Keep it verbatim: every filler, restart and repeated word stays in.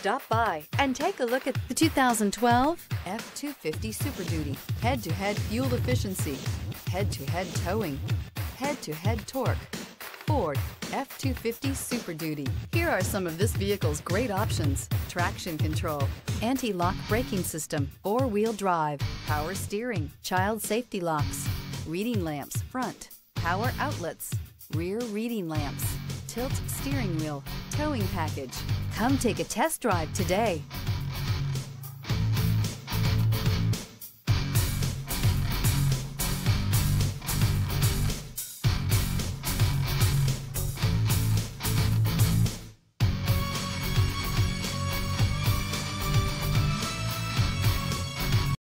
Stop by and take a look at the two thousand twelve F two fifty Super Duty. Head-to-head fuel efficiency, head-to-head towing, head-to-head torque. Ford F two fifty Super Duty. Here are some of this vehicle's great options: traction control, anti-lock braking system, four-wheel drive, power steering, child safety locks, reading lamps front, power outlets, rear reading lamps, tilt steering wheel, towing package. Come take a test drive today.